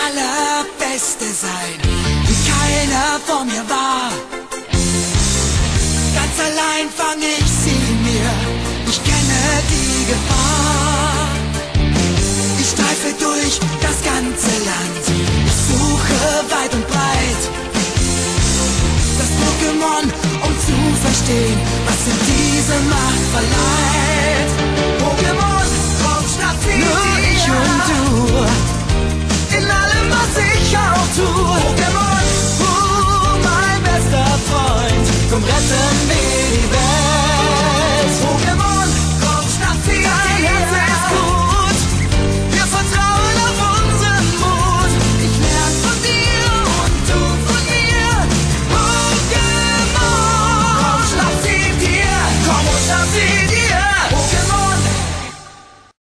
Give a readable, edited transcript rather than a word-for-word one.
Allerbeste sein, wie keiner vor mir war. Ganz allein fang ich sie mir, ich kenne die Gefahr. Ich streife durch das ganze Land, ich suche weit und breit das Pokémon, um zu verstehen, was in diese Macht verleiht.